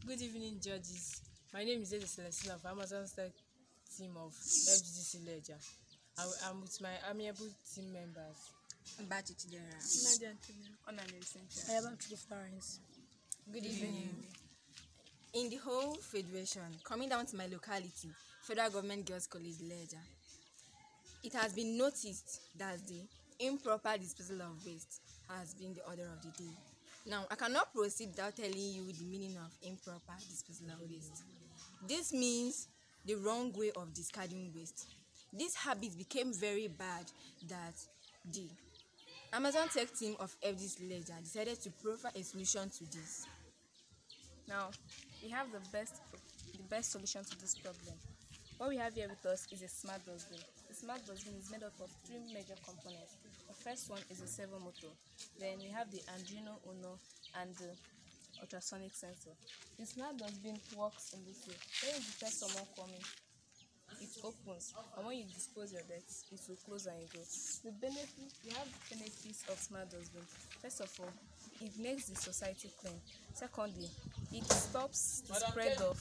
Good evening, judges. My name is Eze Celestina of Amazon Star team of FGGC Ledger. I'm with my amiable team members. Mbachi Chidera. Nadia Antonio. Onani Cynthia. Ayaba Trudy Florence. Good evening. In the whole federation, coming down to my locality, Federal Government Girls College Ledger, it has been noticed that the improper disposal of waste has been the order of the day. Now, I cannot proceed without telling you the meaning of improper disposal of waste. This means the wrong way of discarding waste. This habit became very bad that the Amazon Tech team of FGGC Ledger decided to profile a solution to this. Now, we have the best solution to this problem. What we have here with us is a smart dustbin. The smart dustbin is made up of three major components. The first one is a servo motor. Then we have the Arduino Uno and the ultrasonic sensor. The smart dustbin works in this way. When you detect someone coming, it opens, and when you dispose your dirt, it will close and you go. We have benefits of smart dustbin. First of all, it makes the society clean. Secondly, it stops the spread of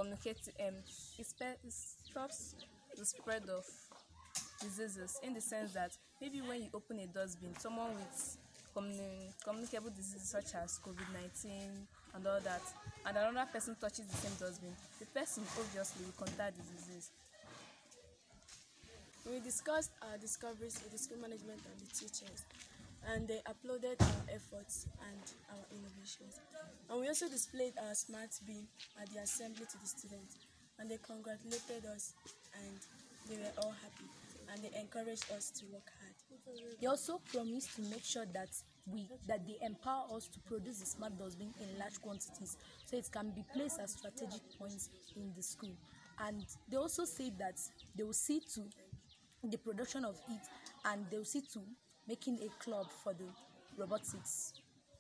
stops the spread of diseases, in the sense that maybe when you open a dustbin, someone with communicable diseases such as COVID-19 and all that, and another person touches the same dustbin, the person obviously will contact the disease. We discussed our discoveries with the school management and the teachers, and they uploaded our efforts and our innovations. And we also displayed our smart bin at the assembly to the students, and they congratulated us, and they were all happy, and they encouraged us to work hard. They also promised to make sure that they empower us to produce the smart dustbin in large quantities, so it can be placed as strategic points in the school. And they also said that they will see to the production of it, and they will see to making a club for the robotics.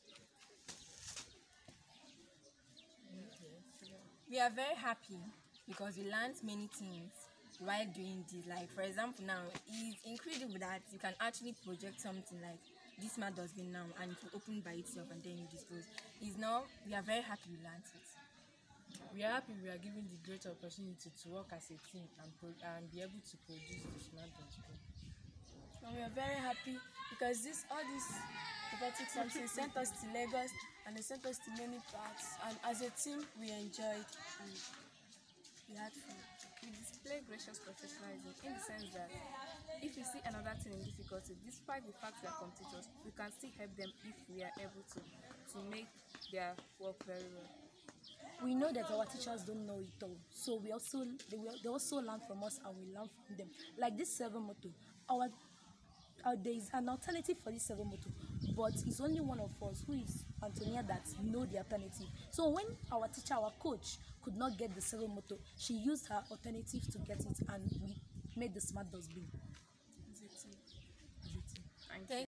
We are very happy because we learned many things while doing this. Like, for example, now it's incredible that you can actually project something like this smart dustbin now, and it will open by itself and then you dispose. We are very happy we learned it. We are happy we are given the great opportunity to work as a team and be able to produce the smart dustbin. And we are very happy because all these robotic something sent us to Lagos, and they sent us to many parts, and as a team we enjoyed and we had fun. We display gracious professionalism, in the sense that if we see another thing in difficulty, despite the fact they are competitors, we can still help them if we are able to make their work very well. We know that our teachers don't know it all, so they also learn from us, and we learn from them. Like this servo motor, there is an alternative for this servo motor, but it's only one of us, who is Antonia, that know the alternative. So when our teacher, our coach, could not get the servo motor, she used her alternative to get it, and we made the smart dustbin. Thank you.